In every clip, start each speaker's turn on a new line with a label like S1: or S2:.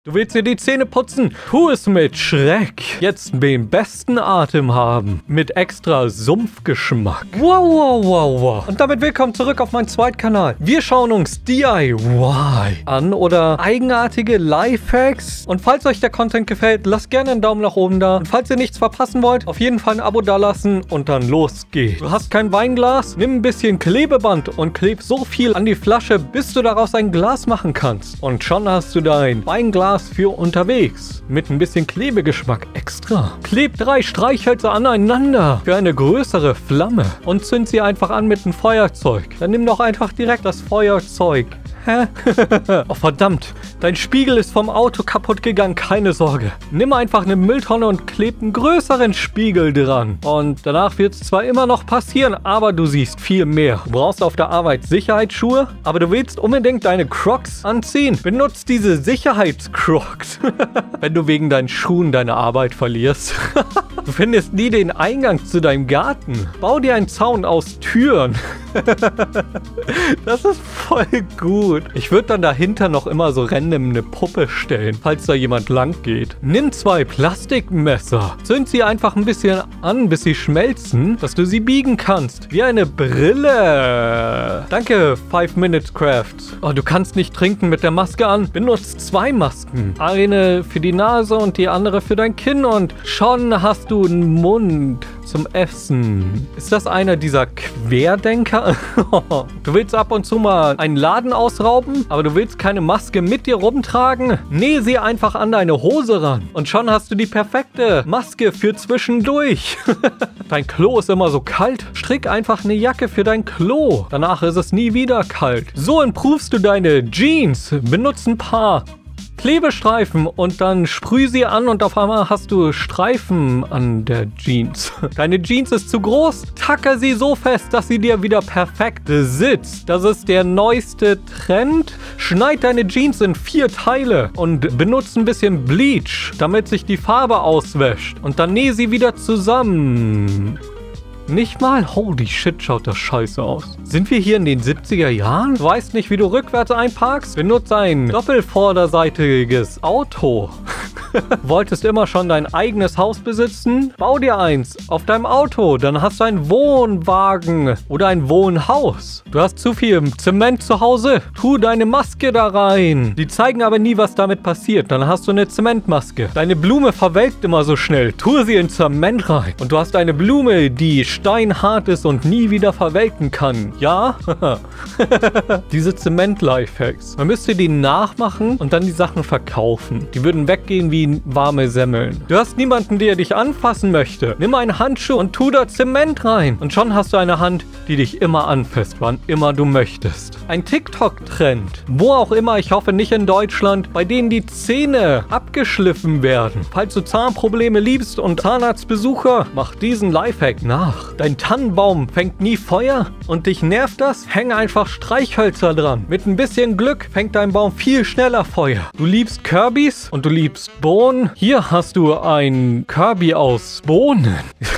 S1: Du willst dir die Zähne putzen? Tu es mit Schreck. Jetzt den besten Atem haben. Mit extra Sumpfgeschmack. Wow, wow, wow, wow. Und damit willkommen zurück auf meinen Zweitkanal. Wir schauen uns DIY an oder eigenartige Lifehacks. Und falls euch der Content gefällt, lasst gerne einen Daumen nach oben da. Und falls ihr nichts verpassen wollt, auf jeden Fall ein Abo dalassen und dann los geht's. Du hast kein Weinglas? Nimm ein bisschen Klebeband und kleb so viel an die Flasche, bis du daraus ein Glas machen kannst. Und schon hast du dein Weinglas für unterwegs. Mit ein bisschen Klebegeschmack extra. Kleb 3 Streichhölzer aneinander für eine größere Flamme. Und zünd sie einfach an mit einem Feuerzeug. Dann nimm doch einfach direkt das Feuerzeug. Hä? Oh verdammt, dein Spiegel ist vom Auto kaputt gegangen, keine Sorge. Nimm einfach eine Mülltonne und kleb einen größeren Spiegel dran. Und danach wird es zwar immer noch passieren, aber du siehst viel mehr. Du brauchst auf der Arbeit Sicherheitsschuhe, aber du willst unbedingt deine Crocs anziehen. Benutzt diese Sicherheitscrocs, wenn du wegen deinen Schuhen deine Arbeit verlierst. Du findest nie den Eingang zu deinem Garten. Bau dir einen Zaun aus Türen. Das ist voll gut. Ich würde dann dahinter noch immer so random eine Puppe stellen, falls da jemand lang geht. Nimm 2 Plastikmesser. Zünd sie einfach ein bisschen an, bis sie schmelzen, dass du sie biegen kannst. Wie eine Brille. Danke, 5 Minutes Craft. Oh, du kannst nicht trinken mit der Maske an. Benutzt 2 Masken. Eine für die Nase und die andere für dein Kinn. Und schon hast du einen Mund zum Essen. Ist das einer dieser Querdenker? Du willst ab und zu mal einen Laden ausrauben, aber du willst keine Maske mit dir rumtragen? Nähe sie einfach an deine Hose ran. Und schon hast du die perfekte Maske für zwischendurch. Dein Klo ist immer so kalt. Strick einfach eine Jacke für dein Klo. Danach ist es nie wieder kalt. So improvest du deine Jeans. Benutze ein paar Klebestreifen und dann sprüh sie an und auf einmal hast du Streifen an der Jeans. Deine Jeans ist zu groß, tacke sie so fest, dass sie dir wieder perfekt sitzt. Das ist der neueste Trend. Schneid deine Jeans in 4 Teile und benutze ein bisschen Bleach, damit sich die Farbe auswäscht. Und dann nähe sie wieder zusammen. Nicht mal? Holy shit, schaut das scheiße aus. Sind wir hier in den 70er Jahren? Du weißt nicht, wie du rückwärts einparkst? Benutze ein doppelvorderseitiges Auto. Wolltest immer schon dein eigenes Haus besitzen? Bau dir eins auf deinem Auto. Dann hast du einen Wohnwagen oder ein Wohnhaus. Du hast zu viel Zement zu Hause? Tu deine Maske da rein. Die zeigen aber nie, was damit passiert. Dann hast du eine Zementmaske. Deine Blume verwelkt immer so schnell. Tu sie in Zement rein. Und du hast eine Blume, die steinhart ist und nie wieder verwelken kann. Ja? Diese Zement-Lifehacks. Man müsste die nachmachen und dann die Sachen verkaufen. Die würden weggehen wie warme Semmeln. Du hast niemanden, der dich anfassen möchte. Nimm einen Handschuh und tu da Zement rein. Und schon hast du eine Hand, die dich immer anfasst, wann immer du möchtest. Ein TikTok-Trend. Wo auch immer, ich hoffe nicht in Deutschland, bei denen die Zähne abgeschliffen werden. Falls du Zahnprobleme liebst und Zahnarztbesucher, mach diesen Lifehack nach. Dein Tannenbaum fängt nie Feuer und dich nervt das? Häng einfach Streichhölzer dran. Mit ein bisschen Glück fängt dein Baum viel schneller Feuer. Du liebst Kirbys und du liebst Bohnen. Hier hast du ein Kirby aus Bohnen.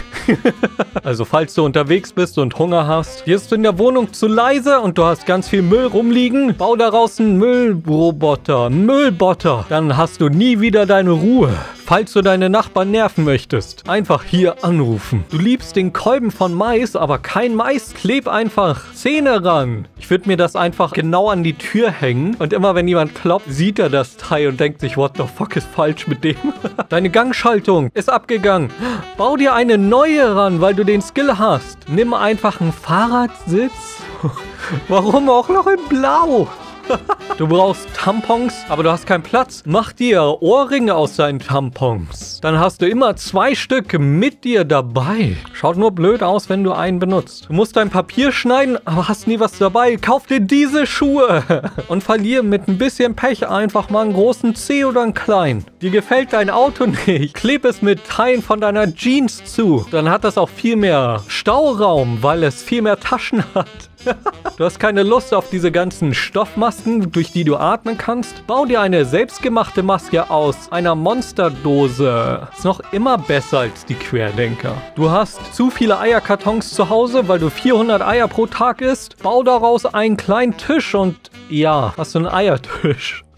S1: Also falls du unterwegs bist und Hunger hast, hier ist du in der Wohnung zu leise und du hast ganz viel Müll rumliegen, bau daraus einen Müllbotter. Dann hast du nie wieder deine Ruhe. Falls du deine Nachbarn nerven möchtest, einfach hier anrufen. Du liebst den Kolben von Mais, aber kein Mais. Kleb einfach Zähne ran. Ich würde mir das einfach genau an die Tür hängen und immer wenn jemand klopft, sieht er das Teil und denkt sich, what the fuck ist falsch mit dem? Deine Gangschaltung ist abgegangen. Bau dir eine neue ran, weil du den Skill hast. Nimm einfach einen Fahrradsitz. Warum auch noch in Blau? Du brauchst Tampons, aber du hast keinen Platz. Mach dir Ohrringe aus deinen Tampons. Dann hast du immer 2 Stück mit dir dabei. Schaut nur blöd aus, wenn du einen benutzt. Du musst dein Papier schneiden, aber hast nie was dabei. Kauf dir diese Schuhe. Und verlier mit ein bisschen Pech einfach mal einen großen Zeh oder einen kleinen. Dir gefällt dein Auto nicht. Kleb es mit Teilen von deiner Jeans zu. Dann hat das auch viel mehr Stauraum, weil es viel mehr Taschen hat. Du hast keine Lust auf diese ganzen Stoffmasken, durch die du atmen kannst? Bau dir eine selbstgemachte Maske aus einer Monsterdose. Ist noch immer besser als die Querdenker. Du hast zu viele Eierkartons zu Hause, weil du 400 Eier pro Tag isst? Bau daraus einen kleinen Tisch und ja, hast du einen Eiertisch.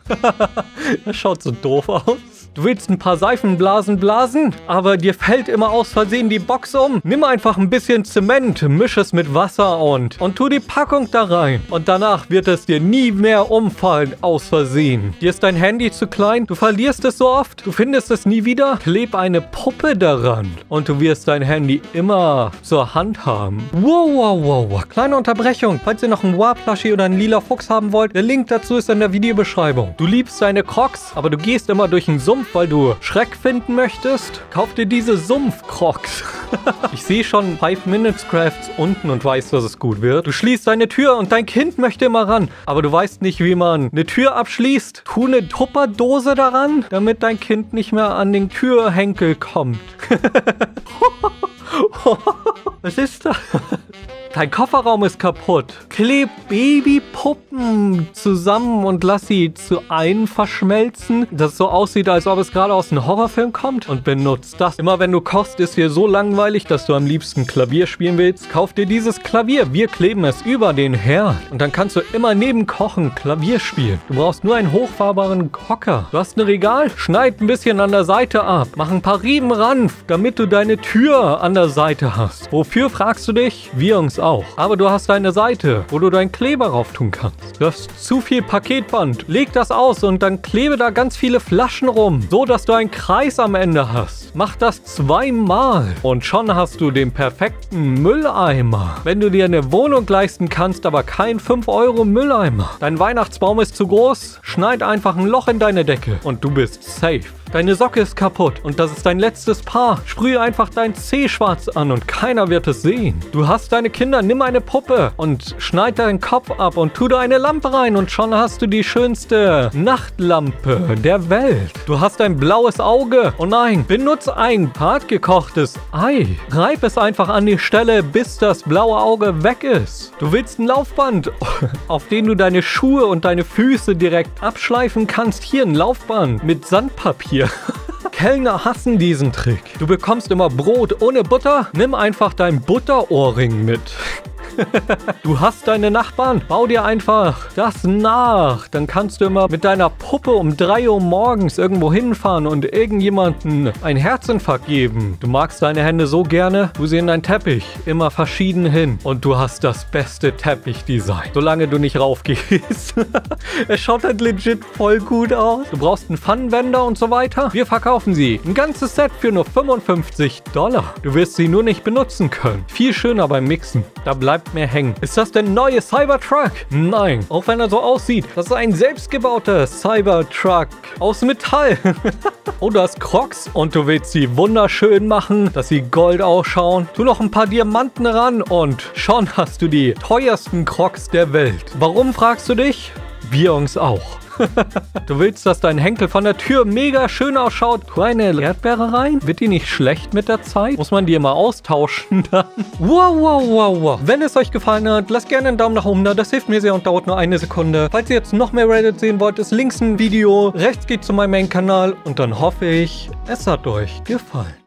S1: Das schaut so doof aus. Du willst ein paar Seifenblasen blasen, aber dir fällt immer aus Versehen die Box um. Nimm einfach ein bisschen Zement, misch es mit Wasser und tu die Packung da rein. Und danach wird es dir nie mehr umfallen aus Versehen. Dir ist dein Handy zu klein, du verlierst es so oft, du findest es nie wieder. Kleb eine Puppe daran und du wirst dein Handy immer zur Hand haben. Wow. Kleine Unterbrechung. Falls ihr noch einen Wow-Plushie oder einen lila Fuchs haben wollt, der Link dazu ist in der Videobeschreibung. Du liebst deine Crocs, aber du gehst immer durch einen Sumpf, weil du Schreck finden möchtest? Kauf dir diese Sumpf-Crocs. Ich sehe schon 5 Minutes Crafts unten und weiß, dass es gut wird. Du schließt deine Tür und dein Kind möchte immer ran. Aber du weißt nicht, wie man eine Tür abschließt. Tu eine Tupperdose daran, damit dein Kind nicht mehr an den Türhenkel kommt. Was ist das? Dein Kofferraum ist kaputt. Kleb Babypuppen zusammen und lass sie zu einem verschmelzen, dass es so aussieht, als ob es gerade aus einem Horrorfilm kommt. Und benutzt das. Immer wenn du kochst, ist dir so langweilig, dass du am liebsten Klavier spielen willst. Kauf dir dieses Klavier. Wir kleben es über den Herd. Und dann kannst du immer neben Kochen Klavier spielen. Du brauchst nur einen hochfahrbaren Hocker. Du hast ein Regal, schneid ein bisschen an der Seite ab. Mach ein paar Riemen ran, damit du deine Tür an der Seite hast. Wofür, fragst du dich? Wir uns auch. Aber du hast eine Seite, wo du deinen Kleber rauf tun kannst. Du hast zu viel Paketband. Leg das aus und dann klebe da ganz viele Flaschen rum, so dass du einen Kreis am Ende hast. Mach das 2-mal und schon hast du den perfekten Mülleimer. Wenn du dir eine Wohnung leisten kannst, aber kein 5€ Mülleimer. Dein Weihnachtsbaum ist zu groß, schneid einfach ein Loch in deine Decke und du bist safe. Deine Socke ist kaputt und das ist dein letztes Paar. Sprühe einfach dein Zeh schwarz an und keiner wird es sehen. Du hast deine Kinder, nimm eine Puppe und schneid deinen Kopf ab und tu da eine Lampe rein und schon hast du die schönste Nachtlampe der Welt. Du hast ein blaues Auge. Oh nein, benutze ein hartgekochtes Ei. Reib es einfach an die Stelle, bis das blaue Auge weg ist. Du willst ein Laufband, auf dem du deine Schuhe und deine Füße direkt abschleifen kannst. Hier ein Laufband mit Sandpapier. Kellner hassen diesen Trick. Du bekommst immer Brot ohne Butter. Nimm einfach dein Butterohrring mit. Du hast deine Nachbarn, bau dir einfach das nach. Dann kannst du immer mit deiner Puppe um 3 Uhr morgens irgendwo hinfahren und irgendjemanden einen Herzinfarkt geben. Du magst deine Hände so gerne, du sie in deinen Teppich immer verschieden hin. Und du hast das beste Teppichdesign, solange du nicht raufgehst. Es schaut halt legit voll gut aus. Du brauchst einen Pfannenwender und so weiter. Wir verkaufen sie. Ein ganzes Set für nur $55. Du wirst sie nur nicht benutzen können. Viel schöner beim Mixen. Da bleibt mehr hängen. Ist das der neue Cybertruck? Nein. Auch wenn er so aussieht. Das ist ein selbstgebauter Cybertruck aus Metall. Oh, du hast Crocs und du willst sie wunderschön machen, dass sie gold ausschauen. Tu noch ein paar Diamanten ran und schon hast du die teuersten Crocs der Welt. Warum, fragst du dich? Wir uns auch. Du willst, dass dein Henkel von der Tür mega schön ausschaut. Tu eine Erdbeere rein. Wird die nicht schlecht mit der Zeit? Muss man die immer austauschen dann? Wow. Wenn es euch gefallen hat, lasst gerne einen Daumen nach oben da. Das hilft mir sehr und dauert nur eine Sekunde. Falls ihr jetzt noch mehr Reddit sehen wollt, ist links ein Video. Rechts geht zu meinem Main-Kanal. Und dann hoffe ich, es hat euch gefallen.